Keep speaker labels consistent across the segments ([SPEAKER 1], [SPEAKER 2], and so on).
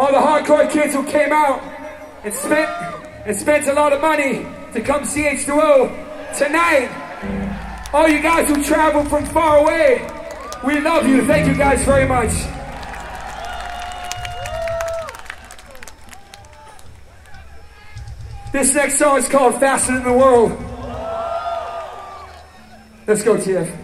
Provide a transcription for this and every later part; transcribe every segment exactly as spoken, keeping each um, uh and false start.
[SPEAKER 1] all the hardcore kids who came out and spent and spent a lot of money to come see H two O tonight. All you guys who traveled from far away, we love you. Thank you guys very much. This next song is called Faster Than the World. Let's go, T F.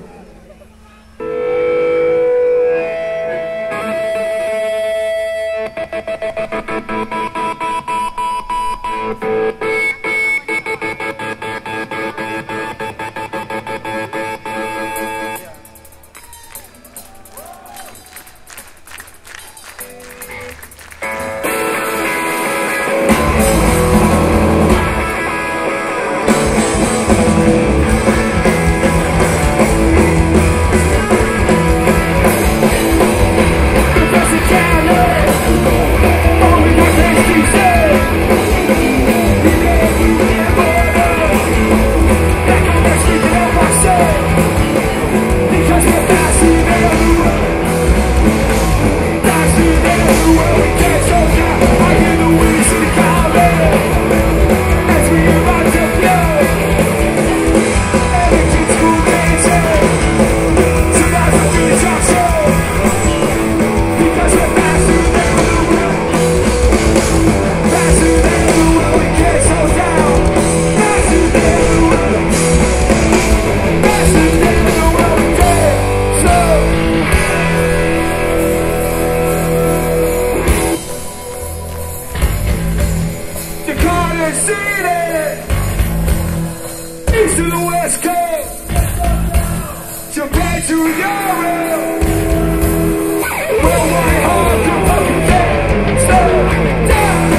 [SPEAKER 1] East to the West Coast, Japan to Europe, worldwide hard to fucking get so down.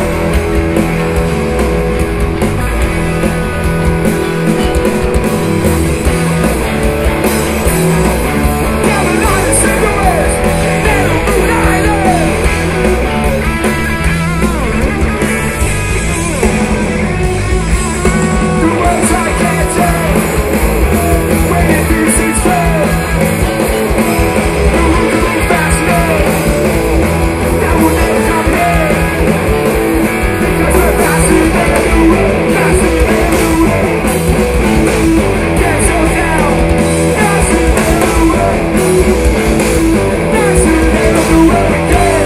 [SPEAKER 1] Carolina, cigarettes, Little Moon Island. The world's I can't tell. When it feels it's fair, we will go faster. That will never come here, because we're faster than the world, faster than the world. Get so down, faster than the world, faster than the world again.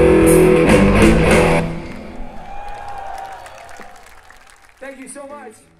[SPEAKER 1] Thank you so much.